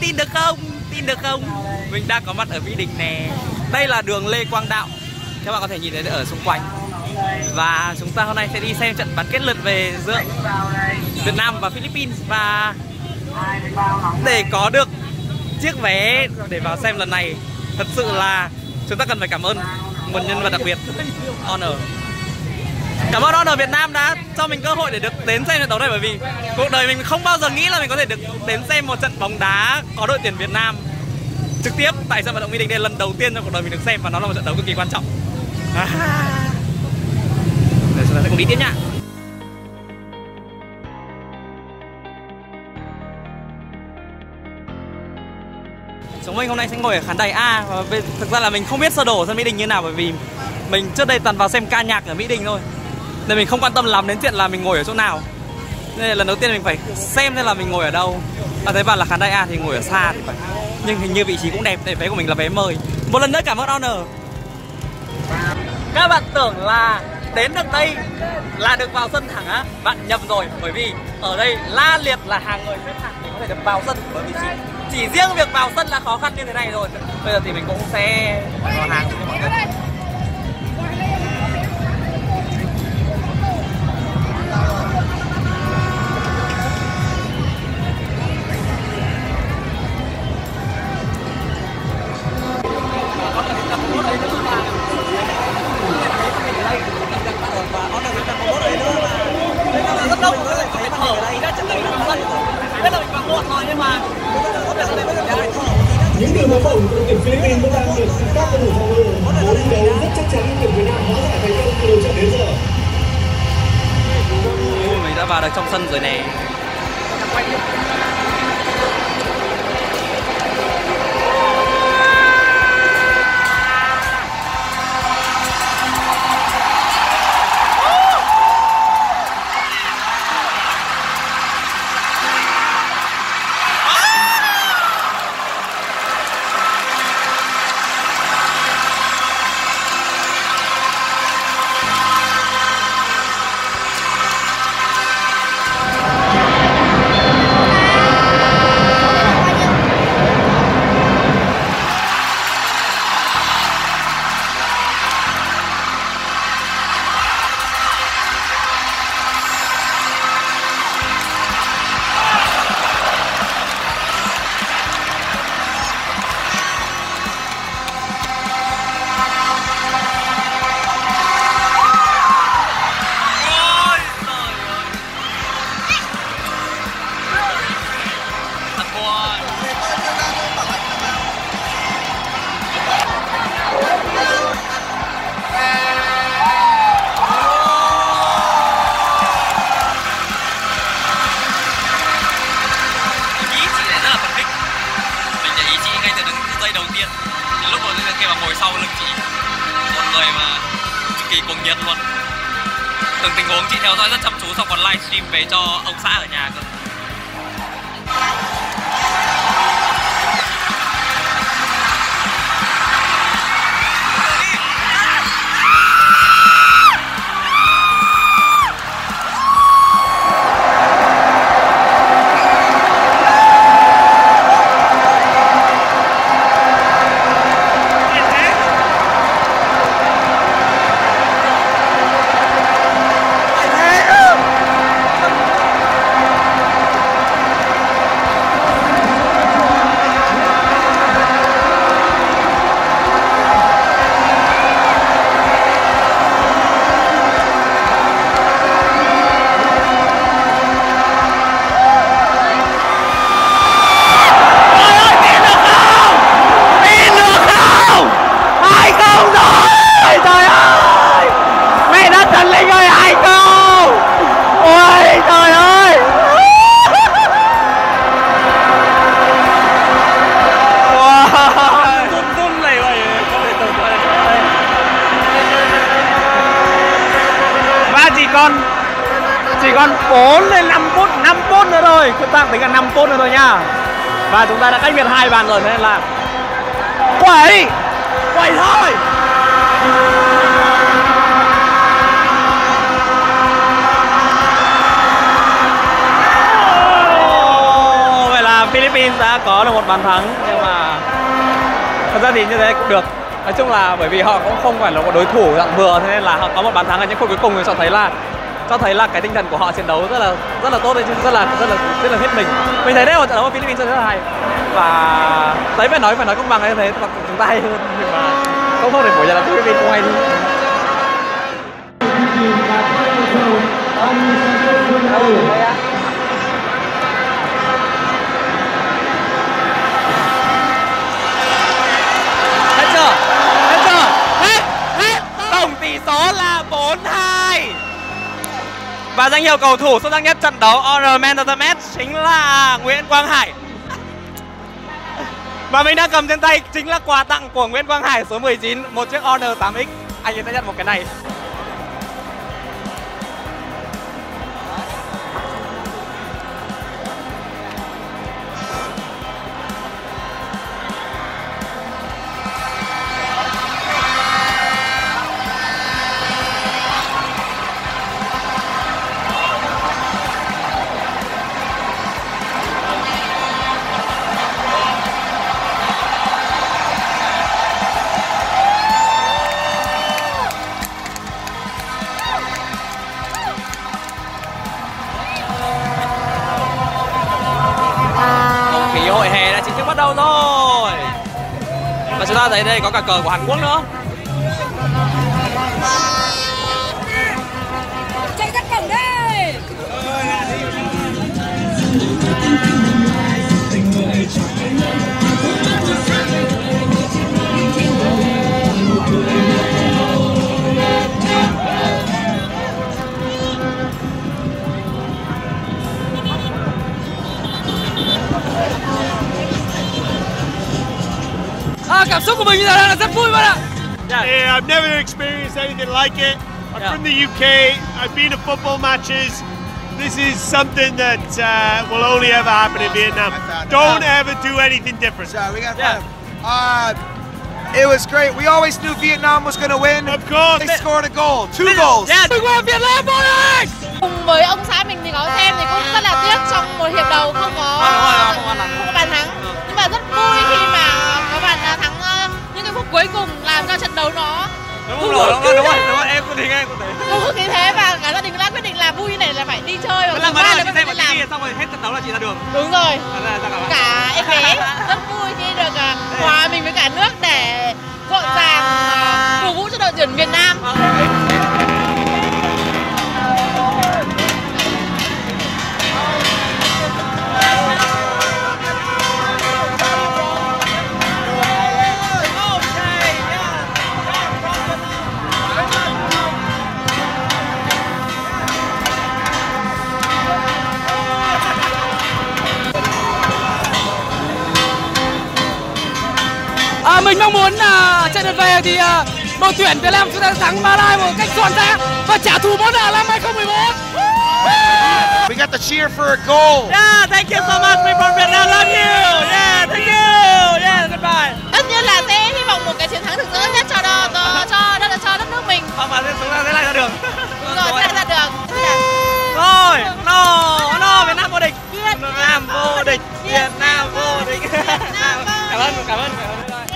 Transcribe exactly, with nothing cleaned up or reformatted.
tin được không? Tin được không? Mình đang có mặt ở Mỹ Đình nè. Đây là đường Lê Quang Đạo, các bạn có thể nhìn thấy ở xung quanh. Và chúng ta hôm nay sẽ đi xem trận bán kết lượt về giữa Việt Nam và Philippines. Và để có được chiếc vé để vào xem lần này, thật sự là chúng ta cần phải cảm ơn một nhân vật đặc biệt, Honor. Cảm ơn Honor Việt Nam đã cho mình cơ hội để được đến xem trận đấu này, bởi vì cuộc đời mình không bao giờ nghĩ là mình có thể được đến xem một trận bóng đá có đội tuyển Việt Nam trực tiếp tại sân vận động Mỹ Đình. Đây là lần đầu tiên trong cuộc đời mình được xem và nó là một trận đấu cực kỳ quan trọng. À. Để chúng ta sẽ cùng đi tiếp nhá. Chúng mình hôm nay sẽ ngồi ở khán đài A. Và thực ra là mình không biết sơ đồ sân Mỹ Đình như nào, bởi vì mình trước đây toàn vào xem ca nhạc ở Mỹ Đình thôi, nên mình không quan tâm lắm đến chuyện là mình ngồi ở chỗ nào. Nên là lần đầu tiên mình phải xem xem là mình ngồi ở đâu. À, thế và là khán đài A thì ngồi ở xa thì phải. Nhưng hình như vị trí cũng đẹp, để vé của mình là vé mời. Một lần nữa cảm ơn Honor. Các bạn tưởng là đến được đây là được vào sân thẳng á? Bạn nhầm rồi, bởi vì ở đây la liệt là hàng người xếp hàng để có thể được vào sân. Bởi vì chỉ, chỉ riêng việc vào sân là khó khăn như thế này rồi. Bây giờ thì mình cũng sẽ vào hàng cho mọi người. Những điều mà bổng đội tuyển Philippines cũng đang được các cầu thủ phòng ngự muốn đấu rất chắc chắn đội tuyển Việt Nam hóa giải thành công từ đầu trận đến giờ. Mình đã vào được trong sân rồi nè. Lúc đầu tiên khi mà ngồi sau lưng chị, một người mà cực kỳ cuồng nhiệt luôn. Từng tình huống chị theo dõi rất chăm chú, xong còn livestream về cho ông xã ở nhà cơ. còn chỉ còn bốn đến năm phút, năm phút nữa thôi, chúng ta tính là năm phút nữa thôi nha. Và chúng ta đã cách biệt hai bàn rồi nên là quẩy quẩy thôi. Vậy là Philippines Philippines đã có được một bàn thắng, nhưng mà thật ra thì như thế cũng được. Nói chung là bởi vì họ cũng không phải là một đối thủ dạng vừa, thế nên là họ có một bàn thắng ở những phút cuối cùng thì cho thấy là cho thấy là cái tinh thần của họ chiến đấu rất là rất là tốt đấy chứ, rất là rất là rất là hết mình. Mình thấy đấy là trận đấu của Philippines rất là hay, và đấy phải nói phải nói công bằng như thế, chúng ta hay hơn, nhưng mà không không thể phủ nhận là Philippines không hay đi. Hết chưa? Hết chưa? Hết! Hết! Tổng tỷ số là bốn hai. Và danh hiệu cầu thủ xuất sắc nhất trận đấu Honor Man of the Match chính là Nguyễn Quang Hải. Và mình đang cầm trên tay chính là quà tặng của Nguyễn Quang Hải số mười chín, một chiếc Honor tám X. Anh ấy sẽ nhận một cái này. Hội hè đã chính thức bắt đầu rồi. Và chúng ta thấy đây có cả cờ của Hàn Quốc nữa. Chạy ra cổng đây. À, cảm xúc của mình bây giờ là rất vui bạn ạ. Yeah. Yeah, I've never experienced anything like it. I'm Yeah. from the U K. I've been to football matches. This is something that uh, will only ever happen in Vietnam. Don't ever do anything different. So we got Yeah. uh, it was great. We always knew Vietnam was going to win. Of course. They scored a goal, two goals. Yeah. Việt Nam vô địch. Cùng với ông xã mình thì có xem thì cũng rất là tiếc trong một hiệp đầu không có À, đúng rồi, không có không có bàn thắng. Nhưng mà rất vui khi mà có bàn thắng những cái phút cuối cùng làm cho trận đấu nó Đúng rồi, đúng rồi, đúng rồi, đúng rồi, em cũng thấy, em cũng thấy. Đúng như thế, và cả gia đình đã quyết định là vui này là phải đi chơi và Làm ba mà đứa chị phải xem đi ở làm. xong rồi hết trận đấu là chị ra đường. Đúng rồi. À, ra, ra cả, Cả em bé rất vui khi được uh, hòa mình với cả nước để rộn ràng uh, cổ vũ cho đội tuyển miền Nam. À, mình mong muốn là uh, trận lượt về thì uh, đội tuyển Việt Nam chúng ta thắng Ba Lai một cách giòn giã và trả thù món nợ năm hai không một bốn. We got the cheer for a goal. Yeah, thank you so much. We from Vietnam love you. Yeah, thank you. Yeah, goodbye. Tất nhiên là sẽ hy vọng một cái chiến thắng thực sự nhất cho cho cho đất cho đất nước mình. Không mà chúng ta sẽ lại ra đường. Đúng rồi, sẽ ra đường. Rồi, no, no, Việt Nam vô địch. Việt Nam vô địch. Việt Nam vô địch. Cảm ơn, cảm ơn, cảm ơn.